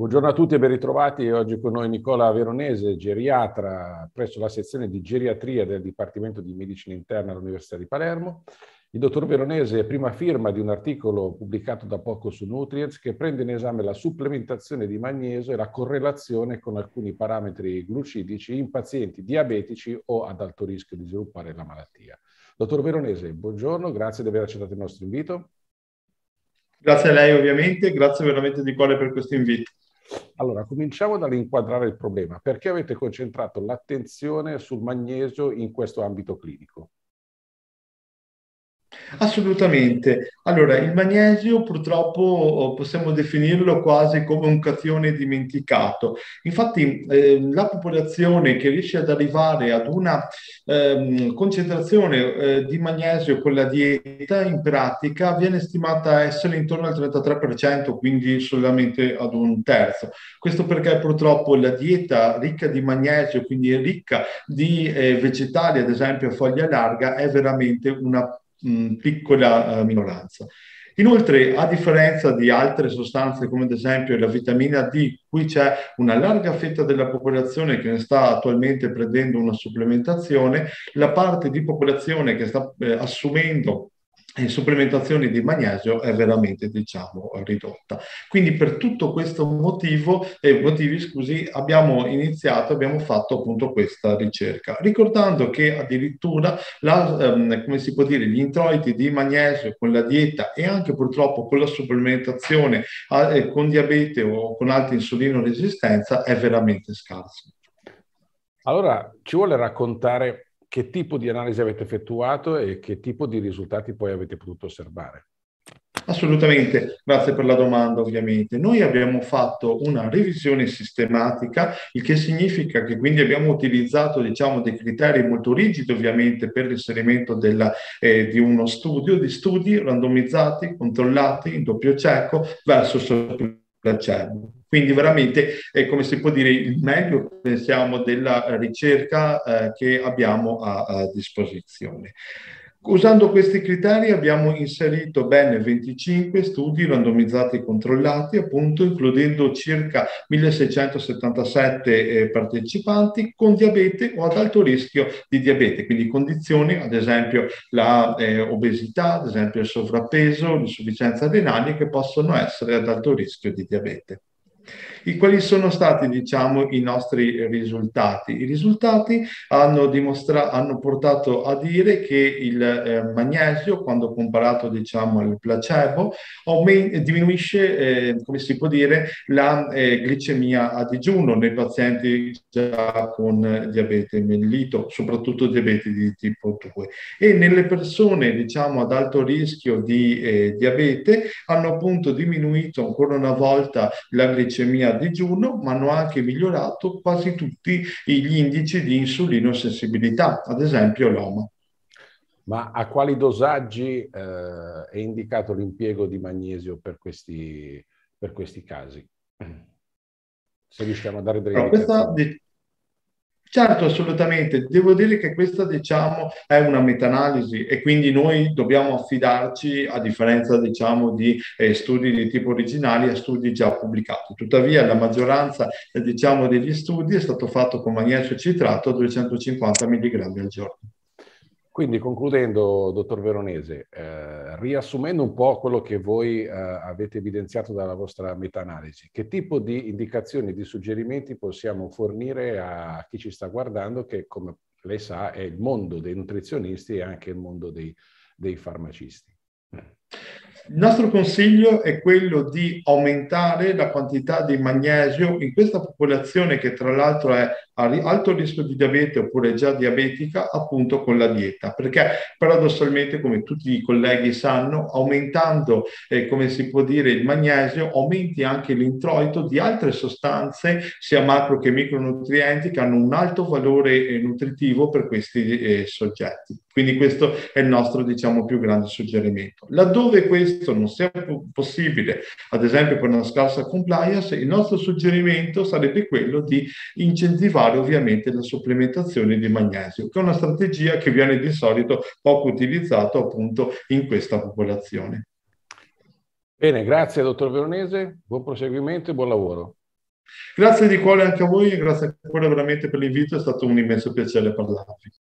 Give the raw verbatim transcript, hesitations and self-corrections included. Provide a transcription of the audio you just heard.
Buongiorno a tutti e ben ritrovati. Oggi con noi Nicola Veronese, geriatra presso la sezione di geriatria del Dipartimento di Medicina Interna all'Università di Palermo. Il dottor Veronese è prima firma di un articolo pubblicato da poco su Nutrients che prende in esame la supplementazione di magnesio e la correlazione con alcuni parametri glucidici in pazienti diabetici o ad alto rischio di sviluppare la malattia. Dottor Veronese, buongiorno, grazie di aver accettato il nostro invito. Grazie a lei ovviamente, grazie veramente di cuore per questo invito. Allora, cominciamo dall'inquadrare il problema. Perché avete concentrato l'attenzione sul magnesio in questo ambito clinico? Assolutamente. Allora, il magnesio purtroppo possiamo definirlo quasi come un catione dimenticato. Infatti, eh, la popolazione che riesce ad arrivare ad una ehm, concentrazione eh, di magnesio con la dieta, in pratica viene stimata essere intorno al trentatré per cento, quindi solamente ad un terzo. Questo perché purtroppo la dieta ricca di magnesio, quindi ricca di eh, vegetali, ad esempio a foglia larga, è veramente una mh, piccola uh, minoranza. Inoltre, a differenza di altre sostanze come ad esempio la vitamina D, qui c'è una larga fetta della popolazione che ne sta attualmente prendendo una supplementazione, la parte di popolazione che sta eh, assumendo e supplementazioni di magnesio è veramente, diciamo, ridotta. Quindi per tutto questo motivo, eh, motivi, scusi, abbiamo iniziato, abbiamo fatto appunto questa ricerca, ricordando che addirittura la, ehm, come si può dire, gli introiti di magnesio con la dieta e anche purtroppo con la supplementazione eh, con diabete o con alta insulinoresistenza è veramente scarso. Allora, ci vuole raccontare che tipo di analisi avete effettuato e che tipo di risultati poi avete potuto osservare? Assolutamente, grazie per la domanda ovviamente. Noi abbiamo fatto una revisione sistematica, il che significa che quindi abbiamo utilizzato diciamo, dei criteri molto rigidi ovviamente per l'inserimento della, eh, di uno studio, di studi randomizzati, controllati in doppio cieco versus placebo. Quindi veramente è come si può dire il meglio, pensiamo, della ricerca eh, che abbiamo a, a disposizione. Usando questi criteri abbiamo inserito ben venticinque studi randomizzati e controllati, appunto includendo circa milleseicentosettantasette eh, partecipanti con diabete o ad alto rischio di diabete, quindi condizioni, ad esempio la eh, obesità, ad esempio il sovrappeso, l'insufficienza renale, che possono essere ad alto rischio di diabete. I quali sono stati, diciamo, i nostri risultati? I risultati hanno, dimostra- hanno portato a dire che il eh, magnesio, quando comparato, diciamo, al placebo, aumen- diminuisce, eh, come si può dire, la eh, glicemia a digiuno nei pazienti già con diabete mellito, soprattutto diabete di tipo due. E nelle persone, diciamo, ad alto rischio di eh, diabete hanno appunto diminuito ancora una volta la glicemia a digiuno, ma hanno anche migliorato quasi tutti gli indici di insulinosensibilità, ad esempio l'O M A. Ma a quali dosaggi eh, è indicato l'impiego di magnesio per questi, per questi casi? Se riusciamo a dare delle Allora, questa, indicazioni. certo, assolutamente. Devo dire che questa, diciamo, è una meta-analisi e quindi noi dobbiamo affidarci, a differenza, diciamo, di eh, studi di tipo originali, a studi già pubblicati. Tuttavia, la maggioranza, eh, diciamo, degli studi è stato fatto con magnesio citrato a duecentocinquanta milligrammi al giorno. Quindi, concludendo, dottor Veronese, eh, riassumendo un po' quello che voi eh, avete evidenziato dalla vostra meta-analisi, che tipo di indicazioni e di suggerimenti possiamo fornire a chi ci sta guardando, che come lei sa è il mondo dei nutrizionisti e anche il mondo dei, dei farmacisti? Il nostro consiglio è quello di aumentare la quantità di magnesio in questa popolazione che tra l'altro è a alto rischio di diabete oppure già diabetica, appunto con la dieta, perché paradossalmente, come tutti i colleghi sanno, aumentando, eh, come si può dire, il magnesio, aumenti anche l'introito di altre sostanze, sia macro che micronutrienti, che hanno un alto valore eh, nutritivo per questi eh, soggetti. Quindi questo è il nostro, diciamo, più grande suggerimento. Laddove questo non sia possibile, ad esempio per una scarsa compliance, il nostro suggerimento sarebbe quello di incentivare ovviamente la supplementazione di magnesio, che è una strategia che viene di solito poco utilizzata appunto in questa popolazione. Bene, grazie dottor Veronese, buon proseguimento e buon lavoro. Grazie di cuore anche a voi e grazie a cuore veramente per l'invito, è stato un immenso piacere parlarvi.